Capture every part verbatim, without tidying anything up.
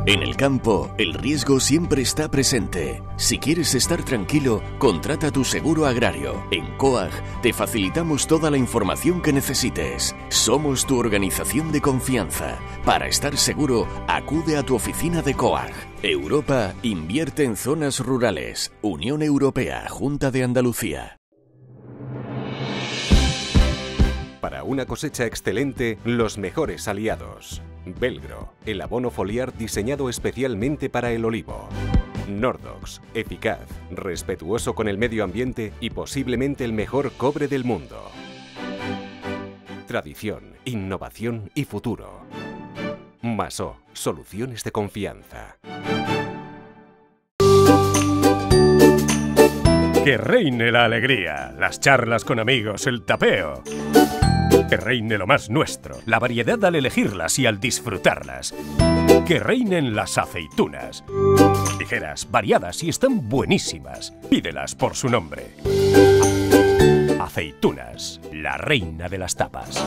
En el campo, el riesgo siempre está presente. Si quieres estar tranquilo, contrata tu seguro agrario. En COAG te facilitamos toda la información que necesites. Somos tu organización de confianza. Para estar seguro, acude a tu oficina de COAG. Europa invierte en zonas rurales. Unión Europea, Junta de Andalucía. Para una cosecha excelente, los mejores aliados. Velgro, el abono foliar diseñado especialmente para el olivo. Nordox, eficaz, respetuoso con el medio ambiente y posiblemente el mejor cobre del mundo. Tradición, innovación y futuro. Masó, soluciones de confianza. Que reine la alegría, las charlas con amigos, el tapeo. Que reine lo más nuestro, la variedad al elegirlas y al disfrutarlas. Que reinen las aceitunas. Ligeras, variadas y están buenísimas. Pídelas por su nombre. Aceitunas, la reina de las tapas.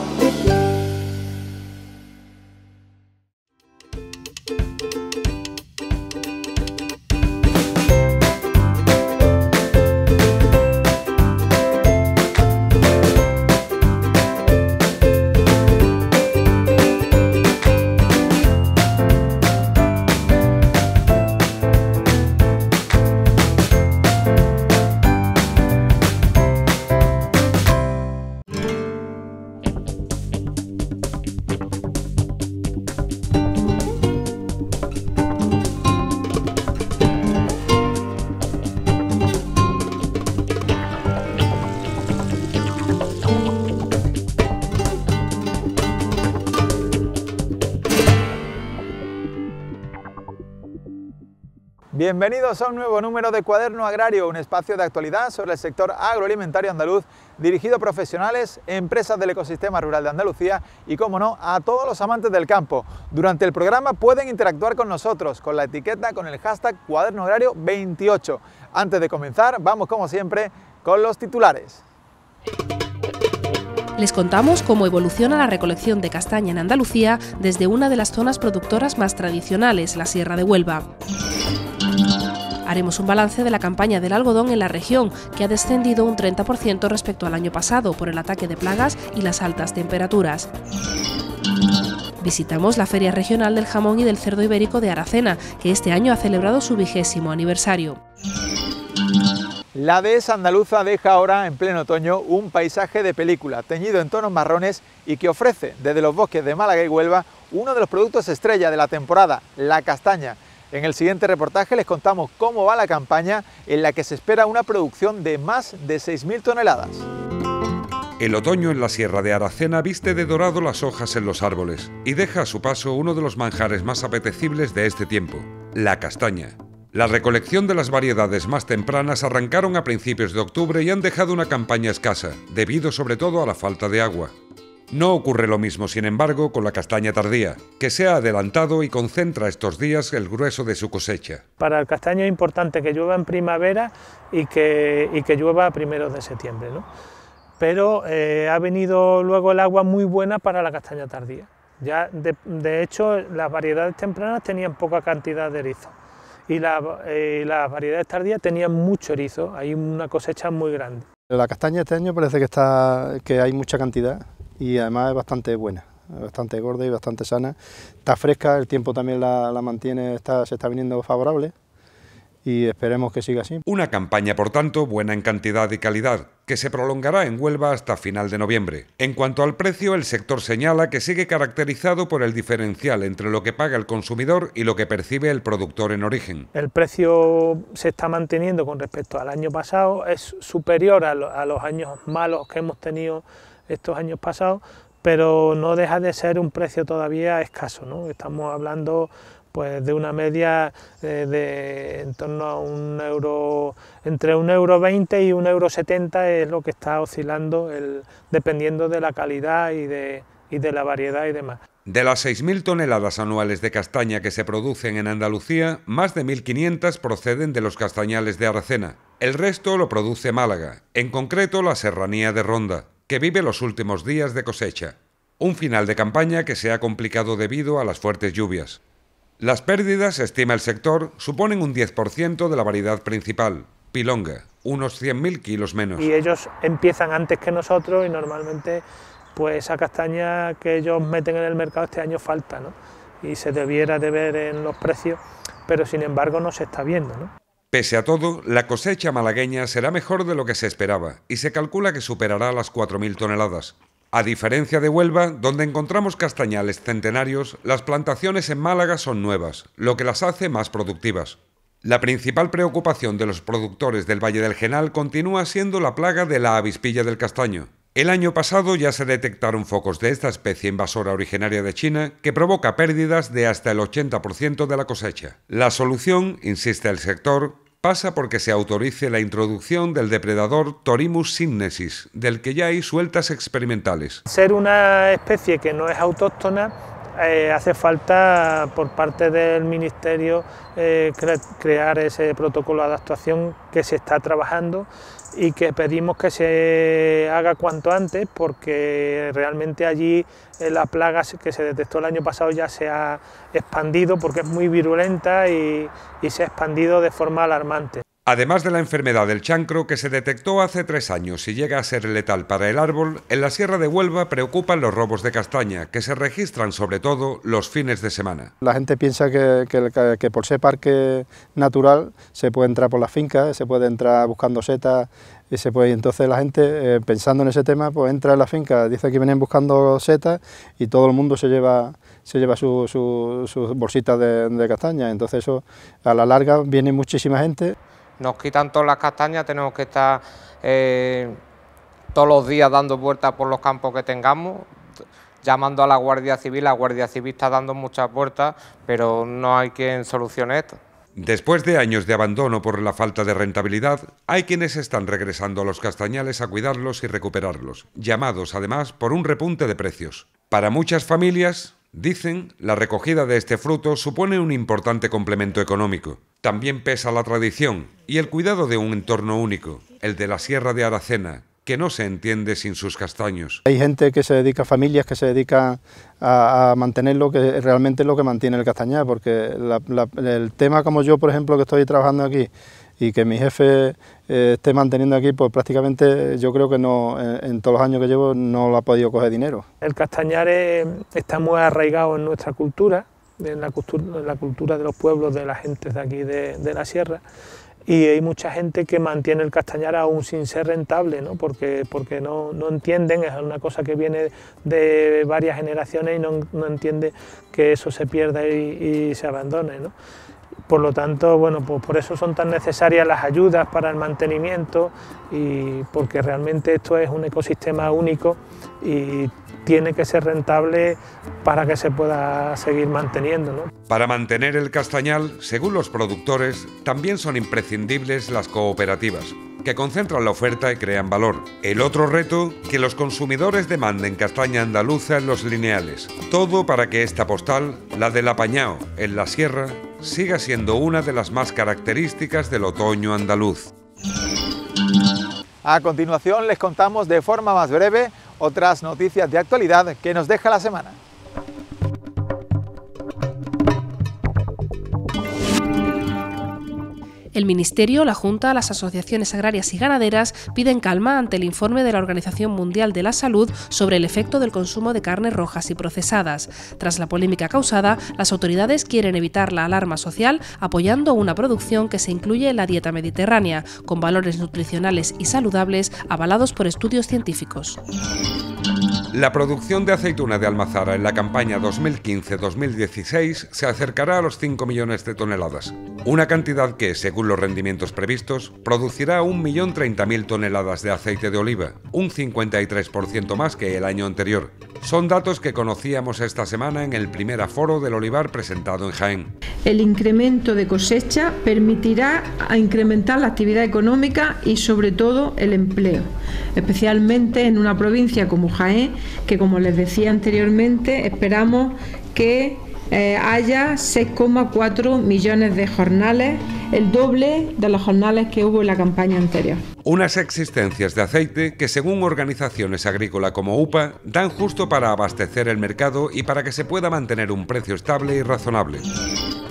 Bienvenidos a un nuevo número de Cuaderno Agrario, un espacio de actualidad sobre el sector agroalimentario andaluz, dirigido a profesionales, empresas del ecosistema rural de Andalucía y, como no, a todos los amantes del campo. Durante el programa pueden interactuar con nosotros con la etiqueta, con el hashtag Cuaderno Agrario veintiocho. Antes de comenzar, vamos como siempre con los titulares. Les contamos cómo evoluciona la recolección de castaña en Andalucía desde una de las zonas productoras más tradicionales, la Sierra de Huelva. Haremos un balance de la campaña del algodón en la región, que ha descendido un treinta por ciento respecto al año pasado por el ataque de plagas y las altas temperaturas. Visitamos la Feria Regional del Jamón y del Cerdo Ibérico de Aracena, que este año ha celebrado su vigésimo aniversario. La dehesa andaluza deja ahora, en pleno otoño, un paisaje de película, teñido en tonos marrones y que ofrece, desde los bosques de Málaga y Huelva, uno de los productos estrella de la temporada, la castaña. En el siguiente reportaje les contamos cómo va la campaña, en la que se espera una producción de más de seis mil toneladas. El otoño en la Sierra de Aracena viste de dorado las hojas en los árboles y deja a su paso uno de los manjares más apetecibles de este tiempo, la castaña. La recolección de las variedades más tempranas arrancaron a principios de octubre y han dejado una campaña escasa, debido sobre todo a la falta de agua. No ocurre lo mismo, sin embargo, con la castaña tardía, que se ha adelantado y concentra estos días el grueso de su cosecha. Para el castaño es importante que llueva en primavera y que, y que llueva a primeros de septiembre, ¿no? Pero eh, ha venido luego el agua muy buena para la castaña tardía. Ya de, de hecho, las variedades tempranas tenían poca cantidad de erizo y la, eh, las variedades tardías tenían mucho erizo, hay una cosecha muy grande. La castaña este año parece que, está, que hay mucha cantidad y además es bastante buena, bastante gorda y bastante sana. Está fresca, el tiempo también la, la mantiene, está, se está viniendo favorable y esperemos que siga así. Una campaña, por tanto, buena en cantidad y calidad, que se prolongará en Huelva hasta final de noviembre. En cuanto al precio, el sector señala que sigue caracterizado por el diferencial entre lo que paga el consumidor y lo que percibe el productor en origen. El precio se está manteniendo con respecto al año pasado, es superior a, lo, a los años malos que hemos tenido estos años pasados, pero no deja de ser un precio todavía escaso, ¿no? Estamos hablando pues de una media de, de en torno a un euro, entre un euro veinte y un euro setenta es lo que está oscilando, el, dependiendo de la calidad y de, y de la variedad y demás. De las seis mil toneladas anuales de castaña que se producen en Andalucía, más de mil quinientas proceden de los castañales de Aracena. El resto lo produce Málaga, en concreto la serranía de Ronda, que vive los últimos días de cosecha. Un final de campaña que se ha complicado debido a las fuertes lluvias. Las pérdidas, estima el sector, suponen un diez por ciento de la variedad principal, pilonga, unos cien mil kilos menos. Y ellos empiezan antes que nosotros y normalmente pues esa castaña que ellos meten en el mercado este año falta, ¿no? Y se debiera de ver en los precios, pero sin embargo no se está viendo, ¿no? Pese a todo, la cosecha malagueña será mejor de lo que se esperaba y se calcula que superará las cuatro mil toneladas. A diferencia de Huelva, donde encontramos castañales centenarios, las plantaciones en Málaga son nuevas, lo que las hace más productivas. La principal preocupación de los productores del Valle del Genal continúa siendo la plaga de la avispilla del castaño. El año pasado ya se detectaron focos de esta especie invasora originaria de China que provoca pérdidas de hasta el ochenta por ciento de la cosecha. La solución, insiste el sector, pasa porque se autorice la introducción del depredador Thorimus sinensis, del que ya hay sueltas experimentales. Ser una especie que no es autóctona, eh, hace falta por parte del Ministerio eh, cre crear ese protocolo de actuación que se está trabajando y que pedimos que se haga cuanto antes, porque realmente allí eh, la plaga que se detectó el año pasado ya se ha expandido porque es muy virulenta y, y se ha expandido de forma alarmante. Además de la enfermedad del chancro, que se detectó hace tres años y llega a ser letal para el árbol, en la Sierra de Huelva preocupan los robos de castaña, que se registran sobre todo los fines de semana. La gente piensa que, que, que por ser parque natural se puede entrar por las fincas, se puede entrar buscando setas, y se puede, entonces la gente, eh, pensando en ese tema, pues entra en la finca, dice que vienen buscando setas y todo el mundo se lleva, se lleva sus su, su bolsitas de, de castaña, entonces eso a la larga viene muchísima gente. Nos quitan todas las castañas, tenemos que estar eh, todos los días dando vueltas por los campos que tengamos, llamando a la Guardia Civil. La Guardia Civil está dando muchas vueltas, pero no hay quien solucione esto. Después de años de abandono por la falta de rentabilidad, hay quienes están regresando a los castañales a cuidarlos y recuperarlos, llamados además por un repunte de precios. Para muchas familias, dicen, la recogida de este fruto supone un importante complemento económico. También pesa la tradición y el cuidado de un entorno único, el de la Sierra de Aracena, que no se entiende sin sus castaños. Hay gente que se dedica, familias que se dedican a, a mantenerlo, que realmente es lo que mantiene el castañar, porque la, la, el tema como yo, por ejemplo, que estoy trabajando aquí, y que mi jefe eh, esté manteniendo aquí, pues prácticamente yo creo que no, en, en todos los años que llevo no lo ha podido coger dinero. El castañar es, está muy arraigado en nuestra cultura, en la cultura, en la cultura de los pueblos, de la gente de aquí de, de la sierra, y hay mucha gente que mantiene el castañar aún sin ser rentable, ¿no? porque, porque no, no entienden, es una cosa que viene de varias generaciones y no, no entiende que eso se pierda y, y se abandone, ¿no? Por lo tanto, bueno, pues por eso son tan necesarias las ayudas para el mantenimiento, y porque realmente esto es un ecosistema único y tiene que ser rentable para que se pueda seguir manteniendo, ¿no? Para mantener el castañal, según los productores, también son imprescindibles las cooperativas, que concentran la oferta y crean valor. El otro reto, que los consumidores demanden castaña andaluza en los lineales. Todo para que esta postal, la del apañao en la sierra, siga siendo una de las más características del otoño andaluz. A continuación les contamos de forma más breve otras noticias de actualidad que nos deja la semana. El Ministerio, la Junta, las asociaciones agrarias y ganaderas piden calma ante el informe de la Organización Mundial de la Salud sobre el efecto del consumo de carnes rojas y procesadas. Tras la polémica causada, las autoridades quieren evitar la alarma social apoyando una producción que se incluye en la dieta mediterránea, con valores nutricionales y saludables avalados por estudios científicos. La producción de aceituna de Almazara en la campaña dos mil quince dos mil dieciséis se acercará a los cinco millones de toneladas, una cantidad que, según los rendimientos previstos, producirá un millón treinta mil toneladas de aceite de oliva, un cincuenta y tres por ciento más que el año anterior. Son datos que conocíamos esta semana en el primer aforo del olivar presentado en Jaén. El incremento de cosecha permitirá incrementar la actividad económica y sobre todo el empleo, especialmente en una provincia como Jaén, que como les decía anteriormente, esperamos que eh, haya seis coma cuatro millones de jornales, el doble de los jornales que hubo en la campaña anterior. Unas existencias de aceite que, según organizaciones agrícolas como U P A, dan justo para abastecer el mercado y para que se pueda mantener un precio estable y razonable.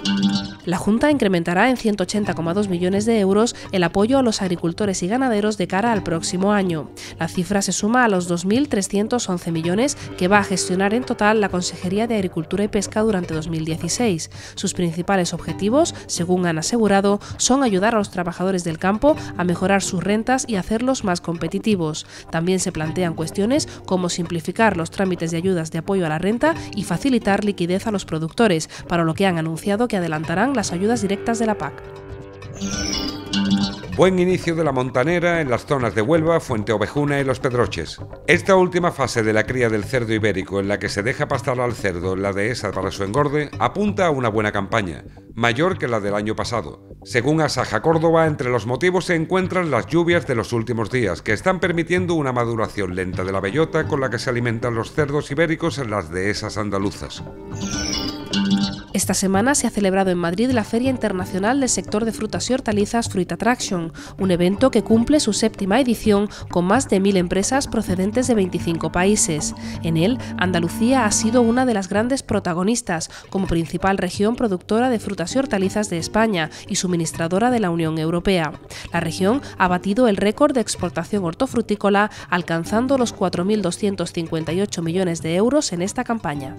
La Junta incrementará en ciento ochenta coma dos millones de euros el apoyo a los agricultores y ganaderos de cara al próximo año. La cifra se suma a los dos mil trescientos once millones que va a gestionar en total la Consejería de Agricultura y Pesca durante dos mil dieciséis. Sus principales objetivos, según han asegurado, son ayudar a los trabajadores del campo a mejorar sus rentas y hacerlos más competitivos. También se plantean cuestiones como simplificar los trámites de ayudas de apoyo a la renta y facilitar liquidez a los productores, para lo que han anunciado que adelantarán las ayudas directas de la P A C. Buen inicio de la montanera en las zonas de Huelva, Fuente Ovejuna y Los Pedroches. Esta última fase de la cría del cerdo ibérico, en la que se deja pastar al cerdo en la dehesa para su engorde, apunta a una buena campaña, mayor que la del año pasado. Según Asaja Córdoba, entre los motivos se encuentran las lluvias de los últimos días, que están permitiendo una maduración lenta de la bellota con la que se alimentan los cerdos ibéricos en las dehesas andaluzas. Esta semana se ha celebrado en Madrid la Feria Internacional del Sector de Frutas y Hortalizas Fruit Attraction, un evento que cumple su séptima edición con más de mil empresas procedentes de veinticinco países. En él, Andalucía ha sido una de las grandes protagonistas, como principal región productora de frutas y hortalizas de España y suministradora de la Unión Europea. La región ha batido el récord de exportación hortofrutícola, alcanzando los cuatro mil doscientos cincuenta y ocho millones de euros en esta campaña.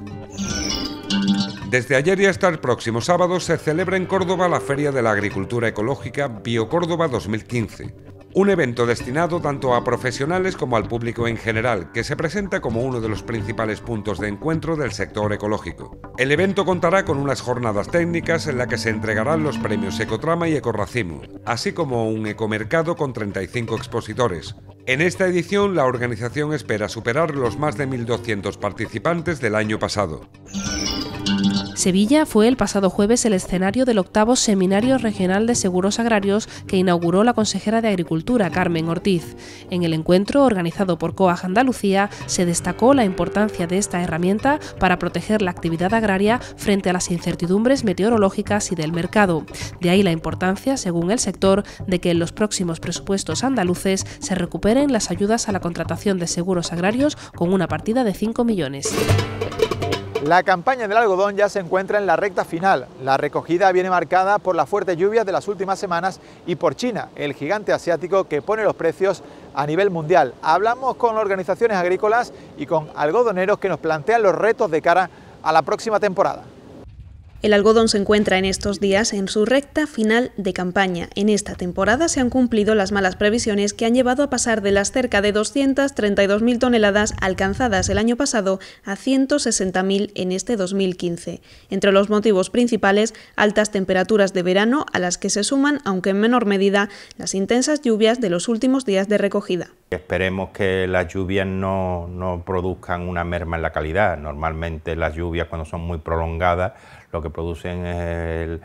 Desde ayer y hasta el próximo sábado se celebra en Córdoba la Feria de la Agricultura Ecológica BioCórdoba dos mil quince, un evento destinado tanto a profesionales como al público en general, que se presenta como uno de los principales puntos de encuentro del sector ecológico. El evento contará con unas jornadas técnicas en las que se entregarán los premios Ecotrama y Ecorracimo, así como un ecomercado con treinta y cinco expositores. En esta edición, la organización espera superar los más de mil doscientos participantes del año pasado. Sevilla fue el pasado jueves el escenario del octavo Seminario Regional de Seguros Agrarios que inauguró la consejera de Agricultura, Carmen Ortiz. En el encuentro, organizado por COAG Andalucía, se destacó la importancia de esta herramienta para proteger la actividad agraria frente a las incertidumbres meteorológicas y del mercado. De ahí la importancia, según el sector, de que en los próximos presupuestos andaluces se recuperen las ayudas a la contratación de seguros agrarios con una partida de cinco millones. La campaña del algodón ya se encuentra en la recta final. La recogida viene marcada por las fuertes lluvias de las últimas semanas y por China, el gigante asiático que pone los precios a nivel mundial. Hablamos con organizaciones agrícolas y con algodoneros que nos plantean los retos de cara a la próxima temporada. El algodón se encuentra en estos días en su recta final de campaña. En esta temporada se han cumplido las malas previsiones que han llevado a pasar de las cerca de doscientas treinta y dos mil toneladas alcanzadas el año pasado a ciento sesenta mil en este dos mil quince. Entre los motivos principales, altas temperaturas de verano a las que se suman, aunque en menor medida, las intensas lluvias de los últimos días de recogida. Esperemos que las lluvias no, no produzcan una merma en la calidad. Normalmente las lluvias, cuando son muy prolongadas, lo que producen es el,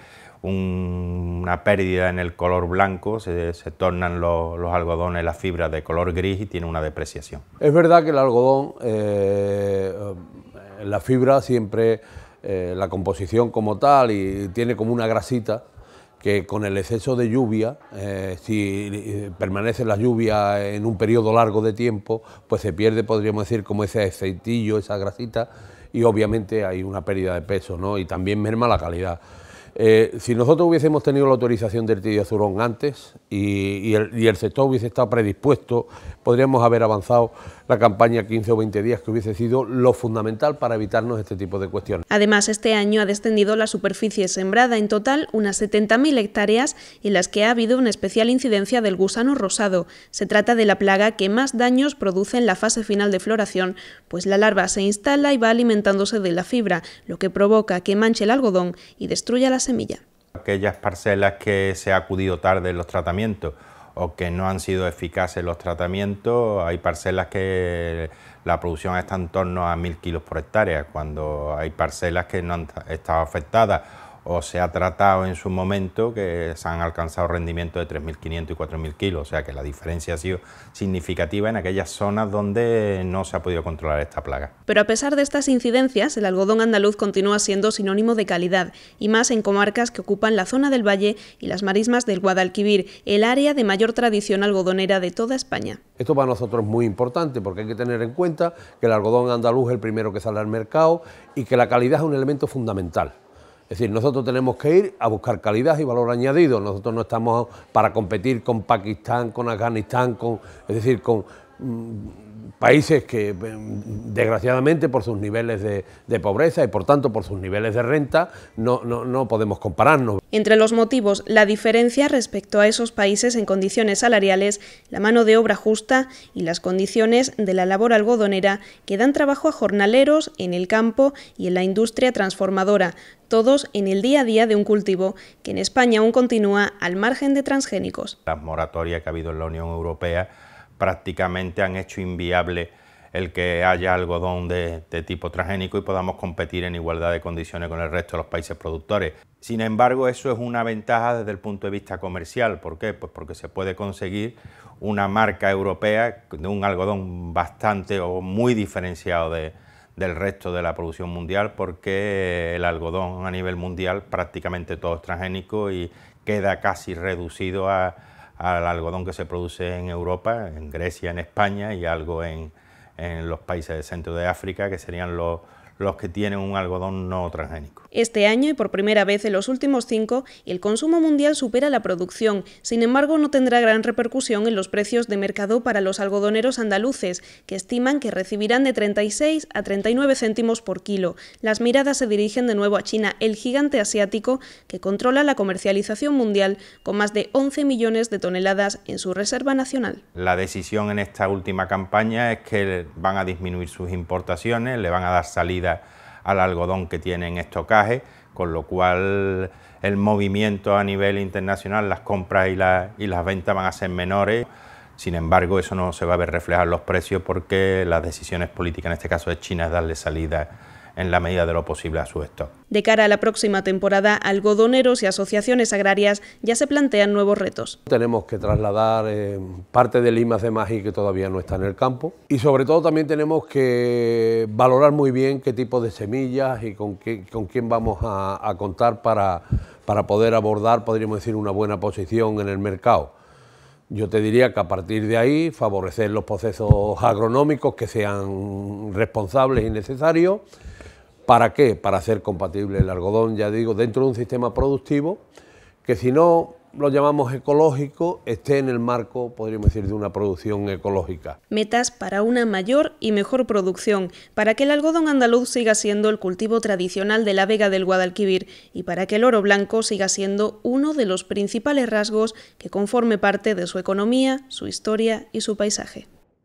un, una pérdida en el color blanco, se, se tornan los, los algodones, las fibras de color gris y tiene una depreciación. Es verdad que el algodón, eh, la fibra siempre, eh, la composición como tal, y tiene como una grasita, que con el exceso de lluvia, eh, si permanece la lluvia en un periodo largo de tiempo, pues se pierde, podríamos decir, como ese aceitillo, esa grasita, y obviamente hay una pérdida de peso, ¿no? Y también merma la calidad. Eh, si nosotros hubiésemos tenido la autorización del tioazurón antes y, y, el, y el sector hubiese estado predispuesto, podríamos haber avanzado la campaña quince o veinte días, que hubiese sido lo fundamental para evitarnos este tipo de cuestiones. Además, este año ha descendido la superficie sembrada, en total unas setenta mil hectáreas, en las que ha habido una especial incidencia del gusano rosado. Se trata de la plaga que más daños produce en la fase final de floración, pues la larva se instala y va alimentándose de la fibra, lo que provoca que manche el algodón y destruya la semilla. Aquellas parcelas que se ha acudido tarde en los tratamientos o que no han sido eficaces los tratamientos, hay parcelas que la producción está en torno a mil kilos por hectárea, cuando hay parcelas que no han estado afectadas o se ha tratado en su momento que se han alcanzado rendimientos de tres mil quinientos y cuatro mil kilos, o sea que la diferencia ha sido significativa en aquellas zonas donde no se ha podido controlar esta plaga. Pero a pesar de estas incidencias, el algodón andaluz continúa siendo sinónimo de calidad, y más en comarcas que ocupan la zona del Valle y las marismas del Guadalquivir, el área de mayor tradición algodonera de toda España. Esto para nosotros es muy importante porque hay que tener en cuenta que el algodón andaluz es el primero que sale al mercado y que la calidad es un elemento fundamental. Es decir, nosotros tenemos que ir a buscar calidad y valor añadido. Nosotros no estamos para competir con Pakistán, con Afganistán, con, es decir, con mmm, países que, desgraciadamente, por sus niveles de, de pobreza y, por tanto, por sus niveles de renta, no, no, no podemos compararnos. Entre los motivos, la diferencia respecto a esos países en condiciones salariales, la mano de obra justa y las condiciones de la labor algodonera que dan trabajo a jornaleros en el campo y en la industria transformadora, todos en el día a día de un cultivo que en España aún continúa al margen de transgénicos. Las moratorias que ha habido en la Unión Europea prácticamente han hecho inviable el que haya algodón de, de tipo transgénico y podamos competir en igualdad de condiciones con el resto de los países productores. Sin embargo, eso es una ventaja desde el punto de vista comercial. ¿Por qué? Pues porque se puede conseguir una marca europea de un algodón bastante o muy diferenciado de, del resto de la producción mundial, porque el algodón a nivel mundial prácticamente todo es transgénico y queda casi reducido a al algodón que se produce en Europa, en Grecia, en España y algo en, en los países del centro de África, que serían los, los que tienen un algodón no transgénico. Este año, y por primera vez en los últimos cinco, el consumo mundial supera la producción. Sin embargo, no tendrá gran repercusión en los precios de mercado para los algodoneros andaluces, que estiman que recibirán de treinta y seis a treinta y nueve céntimos por kilo. Las miradas se dirigen de nuevo a China, el gigante asiático que controla la comercialización mundial con más de once millones de toneladas en su reserva nacional. La decisión en esta última campaña es que van a disminuir sus importaciones, le van a dar salida al algodón que tiene en estocaje, con lo cual el movimiento a nivel internacional, las compras y, la, y las ventas van a ser menores. Sin embargo, eso no se va a ver reflejado en los precios porque las decisiones políticas, en este caso de China, es darle salida en la medida de lo posible a su stock. De cara a la próxima temporada, algodoneros y asociaciones agrarias ya se plantean nuevos retos. Tenemos que trasladar eh, parte del I más D más I que todavía no está en el campo, y sobre todo también tenemos que valorar muy bien qué tipo de semillas y con, qué, con quién vamos a, a contar para, para poder abordar, podríamos decir, una buena posición en el mercado. Yo te diría que a partir de ahí favorecer los procesos agronómicos que sean responsables y necesarios. ¿Para qué? Para hacer compatible el algodón, ya digo, dentro de un sistema productivo que, si no lo llamamos ecológico, esté en el marco, podríamos decir, de una producción ecológica. Metas para una mayor y mejor producción, para que el algodón andaluz siga siendo el cultivo tradicional de la Vega del Guadalquivir y para que el oro blanco siga siendo uno de los principales rasgos que conforme parte de su economía, su historia y su paisaje.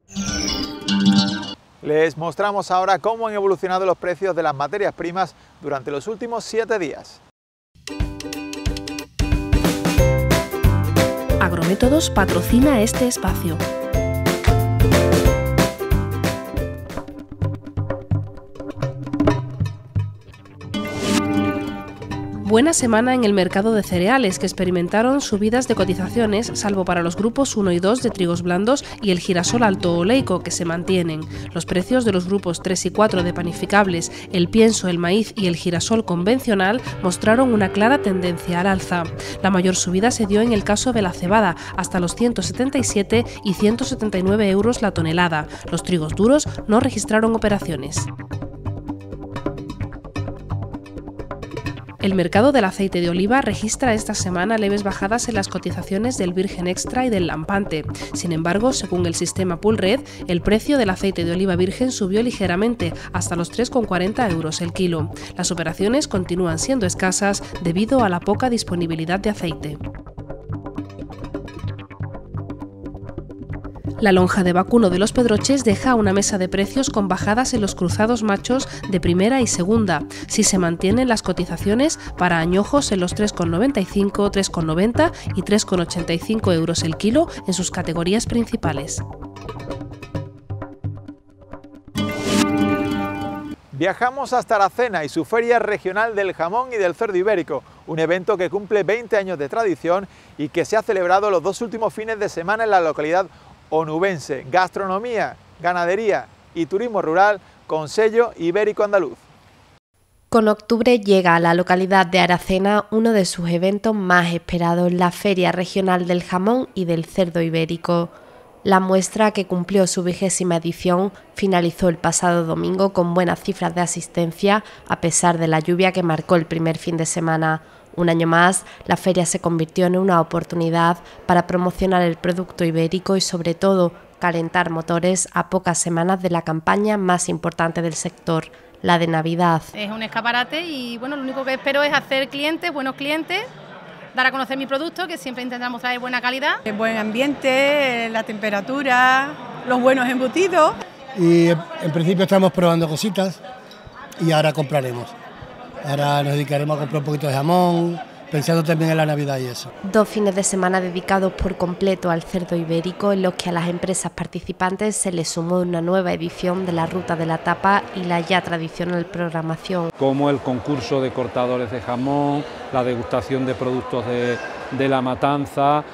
Les mostramos ahora cómo han evolucionado los precios de las materias primas durante los últimos siete días. Agrométodos patrocina este espacio. Buena semana en el mercado de cereales, que experimentaron subidas de cotizaciones, salvo para los grupos uno y dos de trigos blandos y el girasol alto oleico, que se mantienen. Los precios de los grupos tres y cuatro de panificables, el pienso, el maíz y el girasol convencional mostraron una clara tendencia al alza. La mayor subida se dio en el caso de la cebada, hasta los ciento setenta y siete y ciento setenta y nueve euros la tonelada. Los trigos duros no registraron operaciones. El mercado del aceite de oliva registra esta semana leves bajadas en las cotizaciones del virgen extra y del lampante. Sin embargo, según el sistema Poolred, el precio del aceite de oliva virgen subió ligeramente hasta los tres con cuarenta euros el kilo. Las operaciones continúan siendo escasas debido a la poca disponibilidad de aceite. La lonja de vacuno de Los Pedroches deja una mesa de precios con bajadas en los cruzados machos de primera y segunda. Si se mantienen las cotizaciones para añojos en los tres con noventa y cinco, tres con noventa y tres con ochenta y cinco euros el kilo en sus categorías principales. Viajamos hasta Aracena y su Feria Regional del Jamón y del Cerdo Ibérico, un evento que cumple veinte años de tradición y que se ha celebrado los dos últimos fines de semana en la localidad onubense. Gastronomía, ganadería y turismo rural con sello ibérico andaluz. Con octubre llega a la localidad de Aracena uno de sus eventos más esperados, la Feria Regional del Jamón y del Cerdo Ibérico. La muestra, que cumplió su vigésima edición, finalizó el pasado domingo con buenas cifras de asistencia, a pesar de la lluvia que marcó el primer fin de semana. Un año más, la feria se convirtió en una oportunidad para promocionar el producto ibérico y, sobre todo, calentar motores a pocas semanas de la campaña más importante del sector, la de Navidad. Es un escaparate y bueno, lo único que espero es hacer clientes, buenos clientes, dar a conocer mi producto, que siempre intentamos traer buena calidad. El buen ambiente, la temperatura, los buenos embutidos. Y en principio estamos probando cositas y ahora compraremos. Ahora nos dedicaremos a comprar un poquito de jamón, pensando también en la Navidad y eso. Dos fines de semana dedicados por completo al cerdo ibérico, en los que a las empresas participantes se les sumó una nueva edición de la Ruta de la Tapa y la ya tradicional programación. Como el concurso de cortadores de jamón, la degustación de productos de, de la matanza,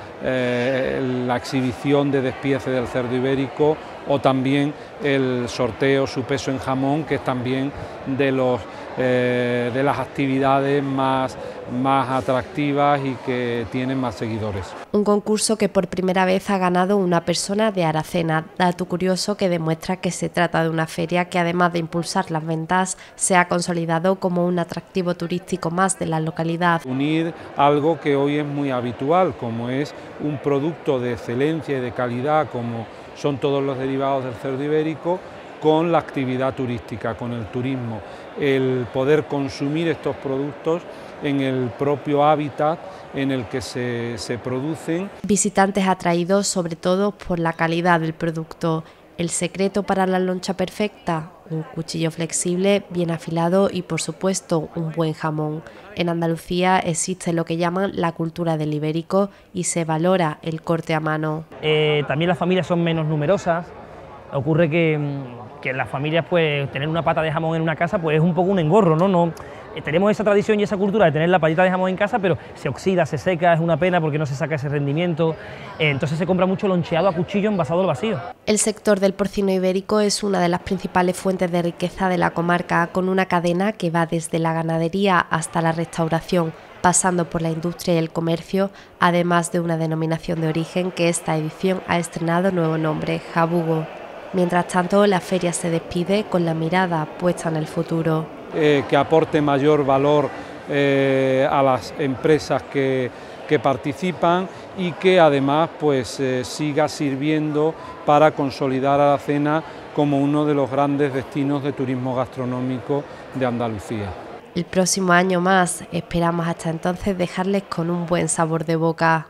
eh, la exhibición de despiece del cerdo ibérico o también el sorteo Su peso en jamón, que es también de los Eh, de las actividades más, más atractivas y que tienen más seguidores. Un concurso que por primera vez ha ganado una persona de Aracena, dato curioso que demuestra que se trata de una feria que, además de impulsar las ventas, se ha consolidado como un atractivo turístico más de la localidad. Unir algo que hoy es muy habitual, como es un producto de excelencia y de calidad, como son todos los derivados del cerdo ibérico, con la actividad turística, con el turismo, el poder consumir estos productos en el propio hábitat en el que se, se producen. Visitantes atraídos sobre todo por la calidad del producto. El secreto para la loncha perfecta: un cuchillo flexible, bien afilado y, por supuesto, un buen jamón. En Andalucía existe lo que llaman la cultura del ibérico y se valora el corte a mano. Eh, también las familias son menos numerosas. Ocurre que, que en las familias, pues, tener una pata de jamón en una casa pues es un poco un engorro, ¿no? no eh, tenemos esa tradición y esa cultura de tener la patita de jamón en casa, pero se oxida, se seca, es una pena porque no se saca ese rendimiento. Eh, entonces se compra mucho loncheado a cuchillo envasado al vacío. El sector del porcino ibérico es una de las principales fuentes de riqueza de la comarca, con una cadena que va desde la ganadería hasta la restauración, pasando por la industria y el comercio, además de una denominación de origen que esta edición ha estrenado nuevo nombre: Jabugo. Mientras tanto, la feria se despide con la mirada puesta en el futuro. Eh, que aporte mayor valor eh, a las empresas que, que participan y que además pues, eh, siga sirviendo para consolidar a Aracena como uno de los grandes destinos de turismo gastronómico de Andalucía. El próximo año más, esperamos hasta entonces dejarles con un buen sabor de boca.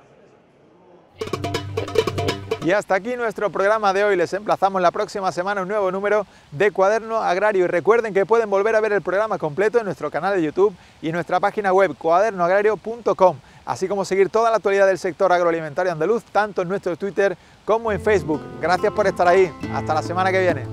Y hasta aquí nuestro programa de hoy. Les emplazamos la próxima semana un nuevo número de Cuaderno Agrario. Y recuerden que pueden volver a ver el programa completo en nuestro canal de YouTube y en nuestra página web cuaderno agrario punto com, así como seguir toda la actualidad del sector agroalimentario andaluz, tanto en nuestro Twitter como en Facebook. Gracias por estar ahí. Hasta la semana que viene.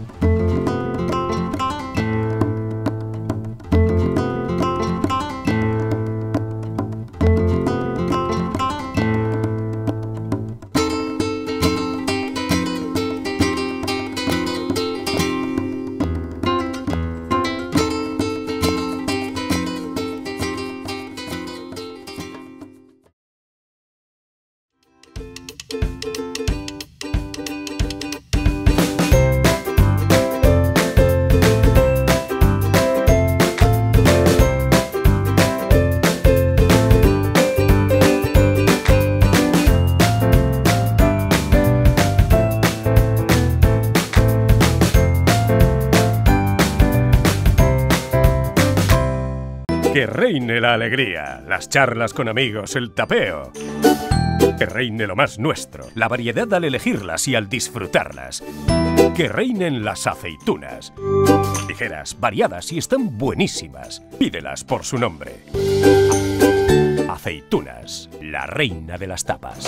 Que reine la alegría, las charlas con amigos, el tapeo. Que reine lo más nuestro, la variedad al elegirlas y al disfrutarlas. Que reinen las aceitunas. Ligeras, variadas y están buenísimas. Pídelas por su nombre. Aceitunas, la reina de las tapas.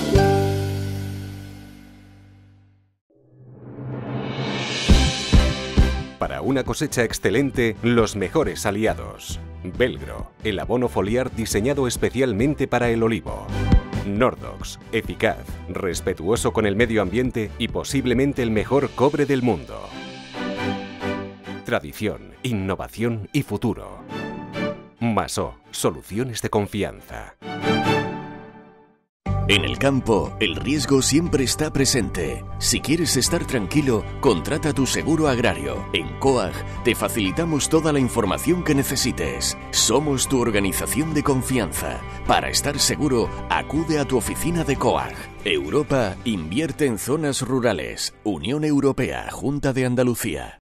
Para una cosecha excelente, los mejores aliados. Belgro, el abono foliar diseñado especialmente para el olivo. Nordox, eficaz, respetuoso con el medio ambiente y posiblemente el mejor cobre del mundo. Tradición, innovación y futuro. Masó, soluciones de confianza. En el campo, el riesgo siempre está presente. Si quieres estar tranquilo, contrata tu seguro agrario. En COAG te facilitamos toda la información que necesites. Somos tu organización de confianza. Para estar seguro, acude a tu oficina de COAG. Europa invierte en zonas rurales. Unión Europea, Junta de Andalucía.